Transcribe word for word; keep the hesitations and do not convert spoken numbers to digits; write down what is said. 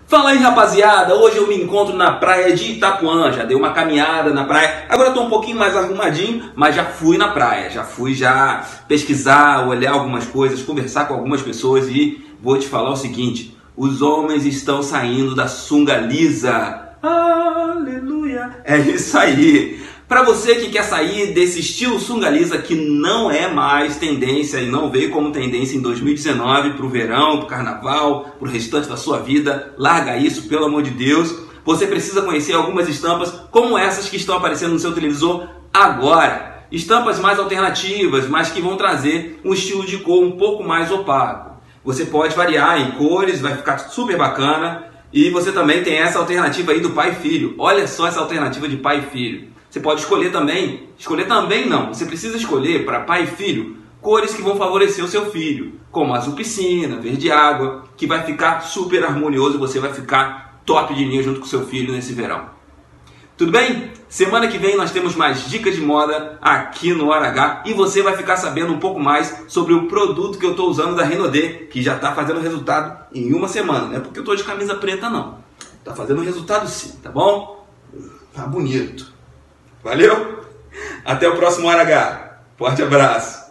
Fala aí, rapaziada, hoje eu me encontro na praia de Itapuã, já dei uma caminhada na praia, agora eu tô um pouquinho mais arrumadinho, mas já fui na praia, já fui já pesquisar, olhar algumas coisas, conversar com algumas pessoas e vou te falar o seguinte, os homens estão saindo da sunga lisa, aleluia, é isso aí. Para você que quer sair desse estilo sunga lisa que não é mais tendência e não veio como tendência em dois mil e dezenove para o verão, para o carnaval, para o restante da sua vida, larga isso, pelo amor de Deus. Você precisa conhecer algumas estampas como essas que estão aparecendo no seu televisor agora. Estampas mais alternativas, mas que vão trazer um estilo de cor um pouco mais opaco. Você pode variar em cores, vai ficar super bacana. E você também tem essa alternativa aí do pai e filho. Olha só essa alternativa de pai e filho. Você pode escolher também, escolher também não, você precisa escolher para pai e filho cores que vão favorecer o seu filho, como azul piscina, verde água, que vai ficar super harmonioso e você vai ficar top de linha junto com o seu filho nesse verão. Tudo bem? Semana que vem nós temos mais dicas de moda aqui no Hora H e você vai ficar sabendo um pouco mais sobre o produto que eu estou usando da Renaudet, que já está fazendo resultado em uma semana, não é porque eu estou de camisa preta não, está fazendo resultado sim, tá bom? Tá bonito. Valeu? Até o próximo Hora H. Forte abraço.